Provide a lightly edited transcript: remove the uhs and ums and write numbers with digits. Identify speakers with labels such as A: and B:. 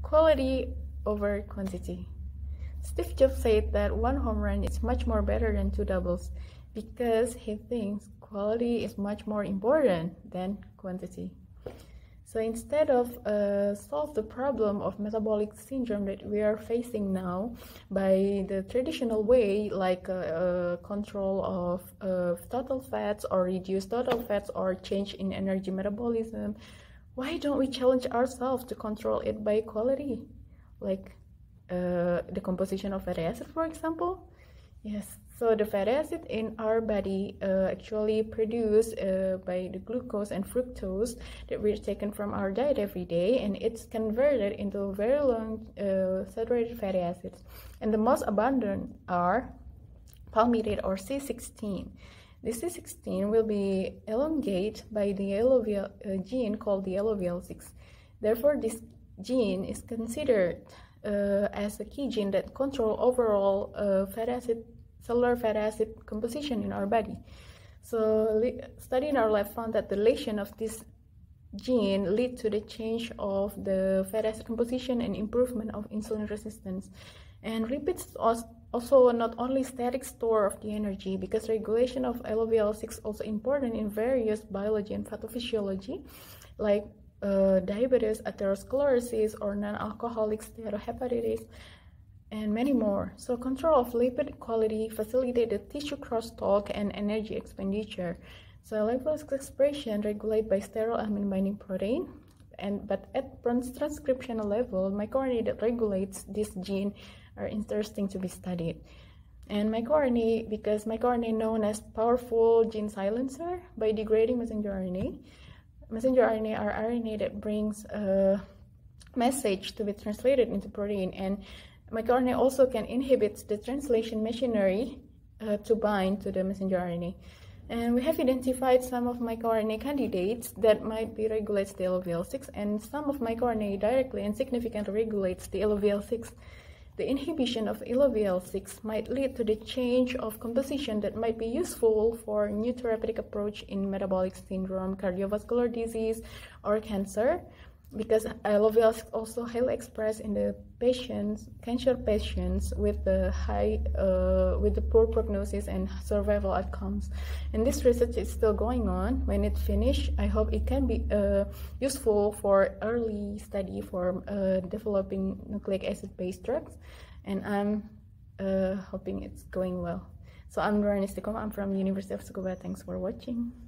A: quality over quantity. Steve Jobs said that one home run is much more better than two doubles because he thinks quality is much more important than quantity. So instead of solve the problem of metabolic syndrome that we are facing now by the traditional way, like control of total fats or reduce total fats or change in energy metabolism, why don't we challenge ourselves to control it by quality, like the composition of fatty acid, for example? Yes, so the fatty acid in our body actually produced by the glucose and fructose that we're taken from our diet every day, and it's converted into very long saturated fatty acids. And the most abundant are palmitate or C16. The C16 will be elongated by the ELOVL gene called the ELOVL6. Therefore, this gene is considered as a key gene that controls overall cellular fatty acid composition in our body. So study in our lab found that the deletion of this gene lead to the change of the fatty acid composition and improvement of insulin resistance. And lipids also not only static store of the energy, because regulation of ELOVL6 also important in various biology and pathophysiology, like diabetes, atherosclerosis, or non-alcoholic steatohepatitis, and many more. So control of lipid quality facilitate the tissue crosstalk and energy expenditure. So ELOVL6 expression regulated by sterile amine binding protein, but at transcriptional level, microRNA that regulates this gene are interesting to be studied. And microRNA, because microRNA known as powerful gene silencer by degrading messenger RNA. Messenger RNA are RNA that brings a message to be translated into protein, and microRNA also can inhibit the translation machinery to bind to the messenger RNA. And we have identified some of microRNA candidates that might be regulates the ELOVL6, and some of microRNA directly and significantly regulates the ELOVL6. The inhibition of ELOVL6 might lead to the change of composition that might be useful for new therapeutic approach in metabolic syndrome, cardiovascular disease, or cancer, because ELOVL6 also highly expressed in the patients, cancer patients with the poor prognosis and survival outcomes. And this research is still going on. When it finishes, I hope it can be useful for early study for developing nucleic acid-based drugs, and I'm hoping it's going well. So I'm NURANI ISTIQAMAH. I'm from University of Tsukuba. Thanks for watching.